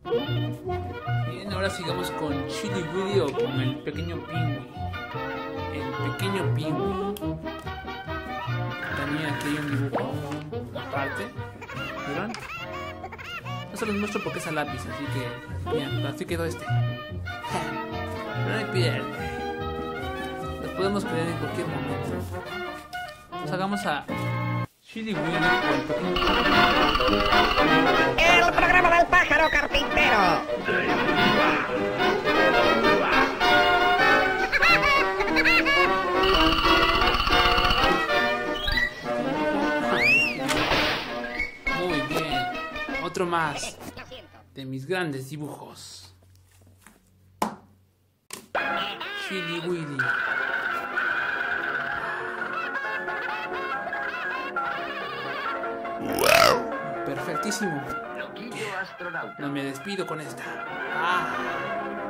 Bien, ahora sigamos con Chili Willy o con el pequeño Pingüi. El pequeño Pingüi. También aquí hay un dibujo aparte. ¿Vieron? No se los muestro porque es a lápiz, así que bien, así quedó este. Pero no hay pierde. Los podemos crear en cualquier momento. Nos hagamos a Chili Willy o el pequeño Pingüi. El programa del pájaro carpintero. Muy bien. Otro más de mis grandes dibujos. Chili Willy. Perfectísimo. No me despido con esta.